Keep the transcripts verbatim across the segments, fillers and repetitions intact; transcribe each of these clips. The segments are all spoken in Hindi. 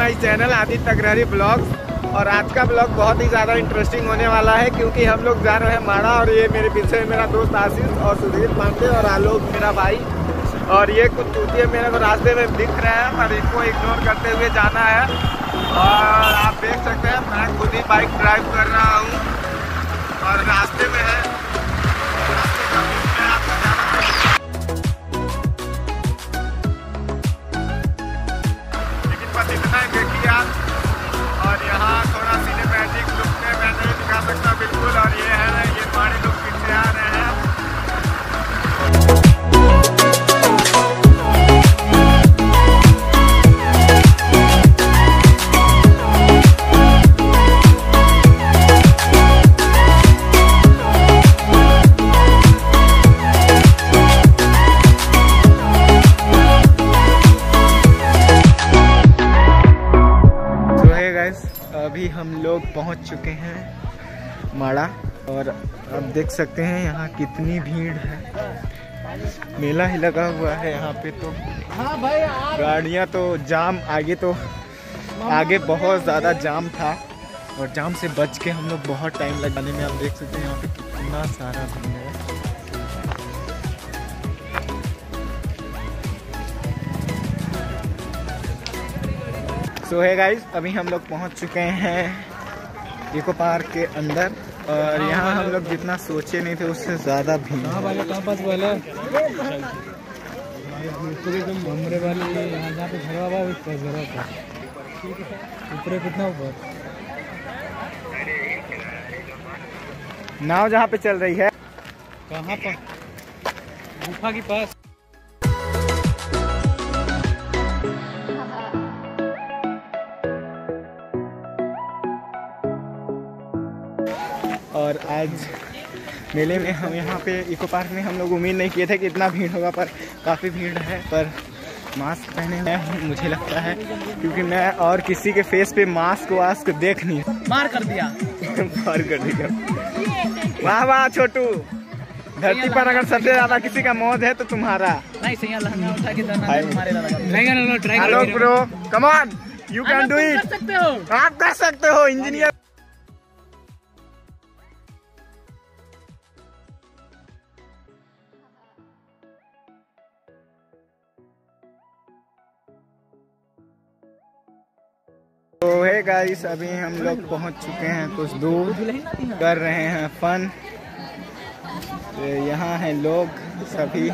My channel Aditya Agrahari blogs. और आज का ब्लॉग बहुत ही ज़्यादा इंटरेस्टिंग होने वाला है क्योंकि हम लोग जा रहे हैं माड़ा। और ये मेरे पीछे मेरा दोस्त आशीष और सुधीर पांडे और आलोक मेरा भाई। और ये कुछ चूतिया मेरे को रास्ते में दिख रहे हैं पर इनको इग्नोर करते हुए जाना है। और आप देख सकते हैं मैं खुद ही बाइक ड्राइव कर रहा हूँ और रास्ते में है। और यहाँ थोड़ा सिनेमैटिक लुक में मैं नहीं दिखा सकता बिल्कुल। और ये है ये माड़े लोग पीछे आ रहे हैं। अभी हम लोग पहुंच चुके हैं माड़ा। और आप देख सकते हैं यहाँ कितनी भीड़ है। मेला ही लगा हुआ है यहाँ पे। तो गाड़ियाँ तो जाम, आगे तो आगे बहुत ज़्यादा जाम था और जाम से बच के हम लोग बहुत टाइम लगाने में। आप देख सकते हैं यहाँ पे कितना सारा भीड़ है। सो है गाइस, अभी हम लोग पहुंच चुके हैं इको पार्क के अंदर। और यहाँ हम लोग जितना सोचे नहीं थे उससे ज़्यादा भीड़। कहाँ वाले कहाँ पास वाला हमरे वाले यहाँ जहाँ पे झगड़ा हुआ ऊपर कितना ऊपर नाव जहाँ पे चल रही है। कहाँ पर गुफा के पास। और आज मेले में हम यहाँ पे इको पार्क में हम लोग उम्मीद नहीं किए थे कि इतना भीड़ होगा, पर काफ़ी भीड़ है। पर मास्क पहने हुए हैं मुझे लगता है क्योंकि मैं और किसी के फेस पे मास्क वास्क देख नहीं मार कर दिया मार कर दिया। वाह वाह छोटू, धरती पर अगर सबसे ज्यादा किसी का मौज है तो तुम्हारा। Hello bro, come on, you can do it. आप कर सकते हो इंजीनियर। तो है गाइस, अभी हम लोग पहुंच चुके हैं, कुछ दूर कर रहे हैं फन। तो यहाँ हैं लोग सभी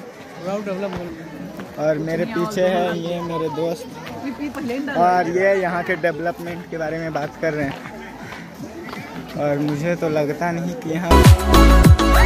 और मेरे पीछे है ये मेरे दोस्त और ये यहाँ के डेवलपमेंट के बारे में बात कर रहे हैं। और मुझे तो लगता नहीं कि यहाँ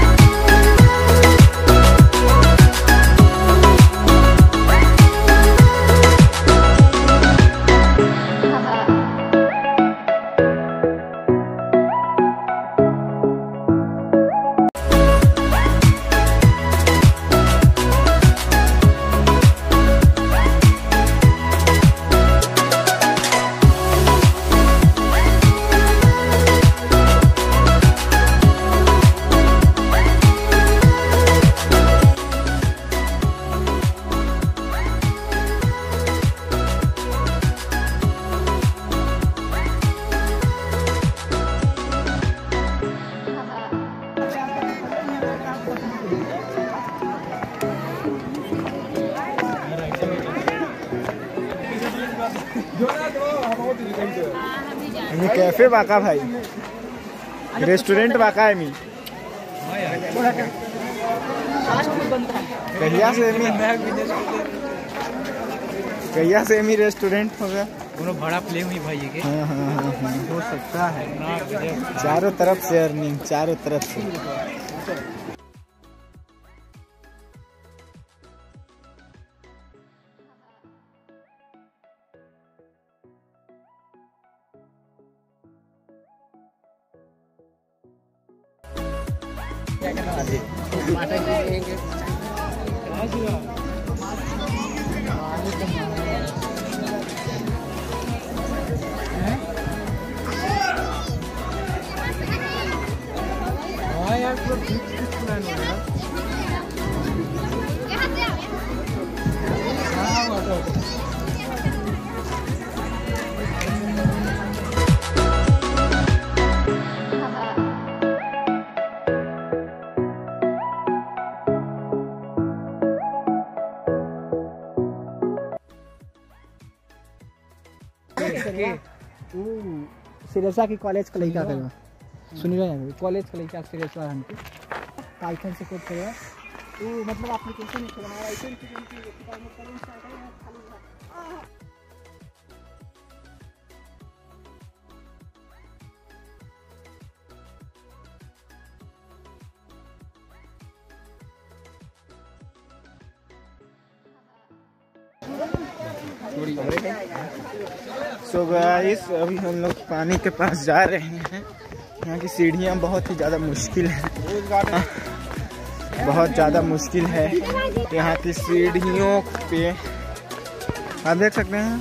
ये कैफे बाका भाई, रेस्टोरेंट बाका है। मी कहिया से मी कहिया से मी रेस्टोरेंट हो गया। दोनों बड़ा प्ले हुई भाई के। हाँ हाँ हाँ हाँ हो सकता है। चारों तरफ से अर्निंग, चारों तरफ से। के सिरसा की कॉलेज का लड़का करेगा सुनी रहे कॉलेज का लड़का सिरसा हमके पाइथन से कोड करेगा वो मतलब एप्लीकेशन हमारा आइकन की करें स्टार्ट है खाली सो गाइस अभी हम लोग पानी के पास जा रहे हैं। यहाँ की सीढ़ियाँ बहुत ही ज़्यादा मुश्किल है, बहुत ज़्यादा मुश्किल है यहाँ की सीढ़ियों पे। आप देख सकते हैं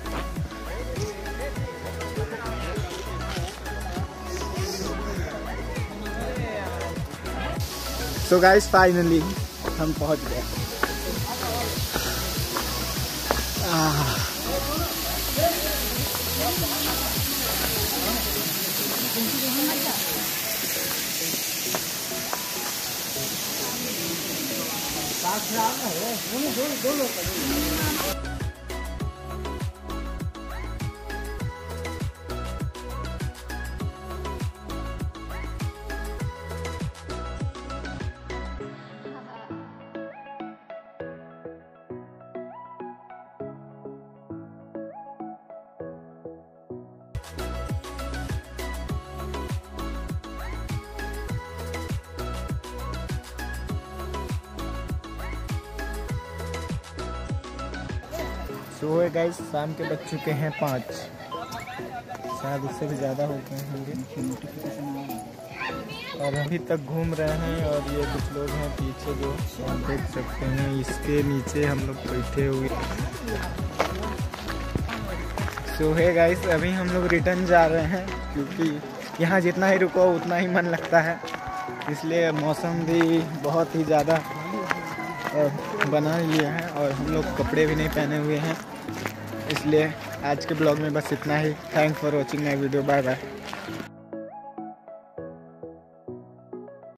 सो गाइस फाइनली हम पहुँच गए। तो है गाइस शाम के बज चुके हैं पाँच, शायद उससे भी ज़्यादा हो गए होंगे और अभी तक घूम रहे हैं। और ये कुछ लोग हैं पीछे जो आप देख सकते हैं, इसके नीचे हम लोग बैठे हुए। सो है गाइस अभी हम लोग रिटर्न जा रहे हैं क्योंकि यहाँ जितना ही रुको उतना ही मन लगता है, इसलिए मौसम भी बहुत ही ज़्यादा बना लिया है और हम लोग कपड़े भी नहीं पहने हुए हैं। इसलिए आज के ब्लॉग में बस इतना ही। Thanks for watching my video, bye bye.